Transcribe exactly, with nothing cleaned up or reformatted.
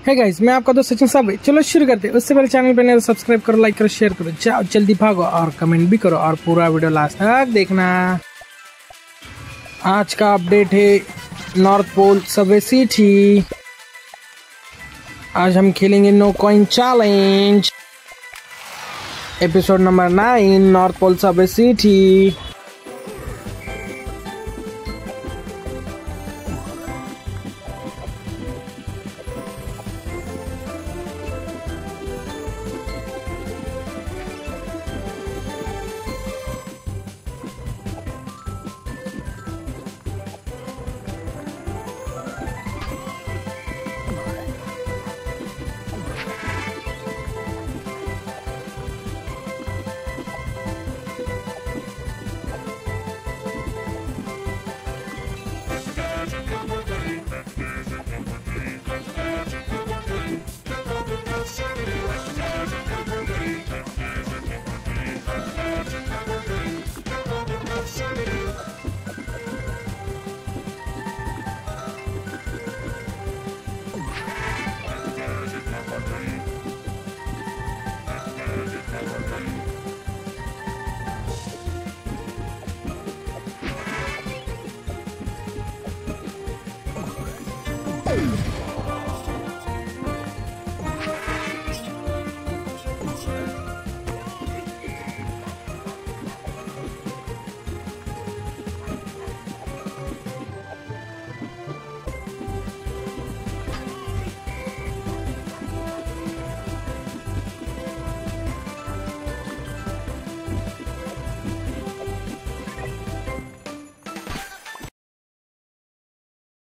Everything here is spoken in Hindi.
है गाइस, मैं आपका दोस्त सचिन साहब। चलो शुरू करते हैं। उससे पहले चैनल पे नहीं तो सब्सक्राइब करो, लाइक करो, शेयर करो, जाओ जल्दी भागो और कमेंट भी करो और पूरा वीडियो लास्ट तक देखना। आज का अपडेट है नॉर्थ पोल सबवे सिटी। आज हम खेलेंगे no coin challenge episode number nine North Pole subway city.